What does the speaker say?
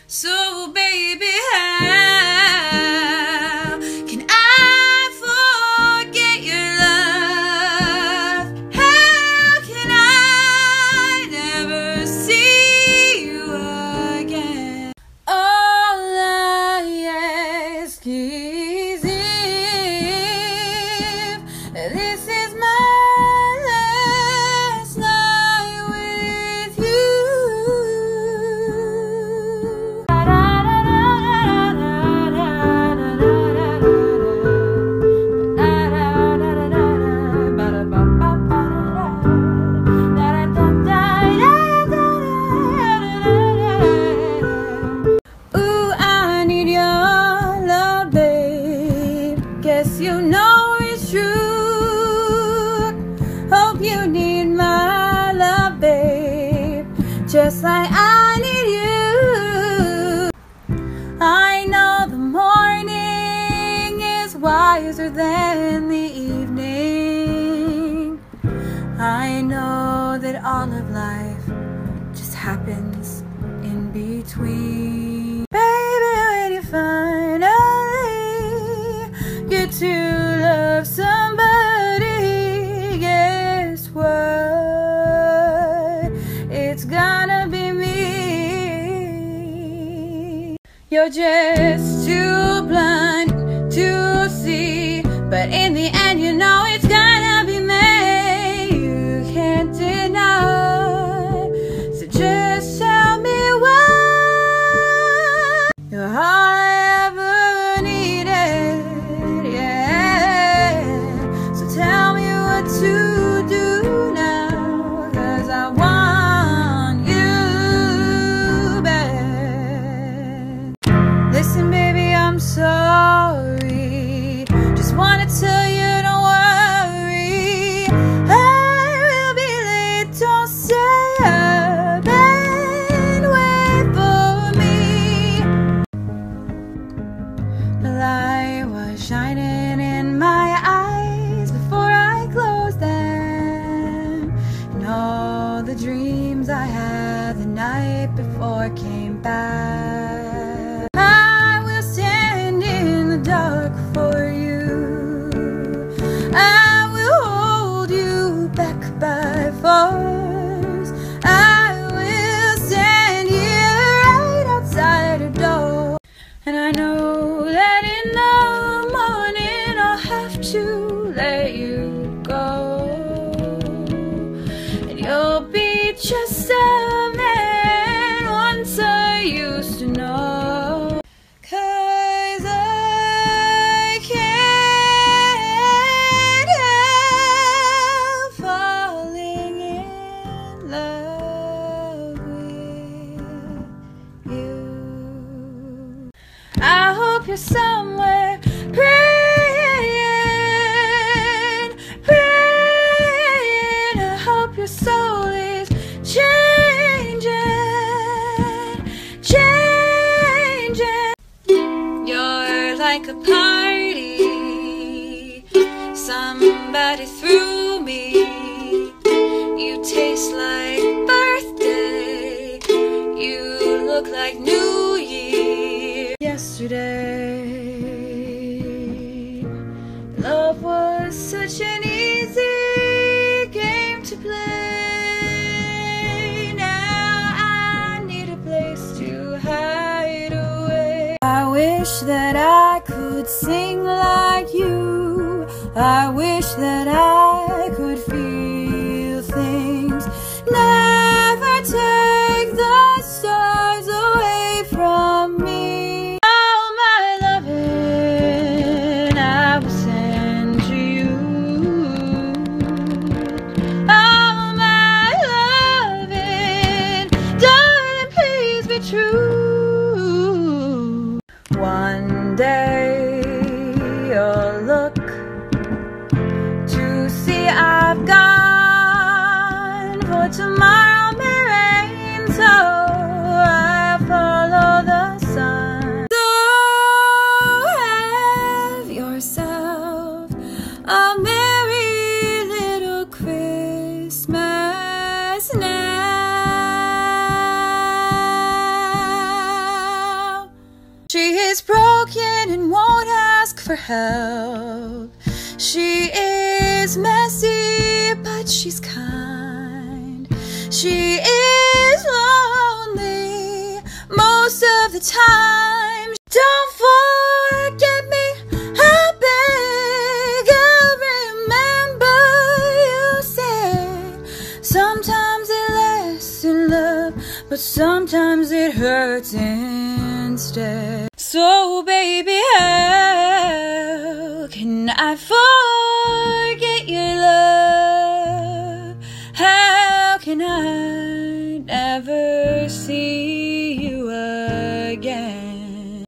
So baby, how can I forget your love? How can I never see you again? All I ask is if this is my last night with you. Ooh, I need your love, babe. Guess you know it's true. Hope you need my love, babe, just like I need you. I know the morning is wiser than the evening. I know that all of life just happens in between. Baby, when you finally get to love somebody, guess what? It's gonna be me. You're just too blind to see, but in the end you know it's gonna be me. You can't deny, so just tell me what you're all I ever needed, yeah. So tell me what to do now, 'cause I want you back. Listen, baby, I'm sorry. Just wanna tell you, don't worry. I will be late, don't stay up and wait for me. The light was shining in my eyes before I closed them, and all the dreams I had the night before came back. I will stand in the dark for you. I will hold you back by force. I will stand here right outside your door. And I know that in the morning I'll have to let you go, and you'll be just a man once I used to know. 'Cause I can't help falling in love with you. I hope you're somewhere praying, praying. I hope your soul is changing, changing. You're like a party somebody threw me. You taste like birthday. You look like New Year. Yesterday, love was such an easy game to play. Now I need a place to hide away. I wish that I could sing like you. I wish that I could feel things. Never take the stars away from me. All my loving I will send to you. All my loving, darling, please be true. One day you'll look to see I've gone, for tomorrow may rain, so I follow the sun. So have yourself a merry little Christmas now. She is broken and won't ask for help. She is messy, but she's kind. She is lonely most of the time. Don't forget me, I beg. I remember you said sometimes it lasts in love, but sometimes it hurts instead. So baby, how can I fall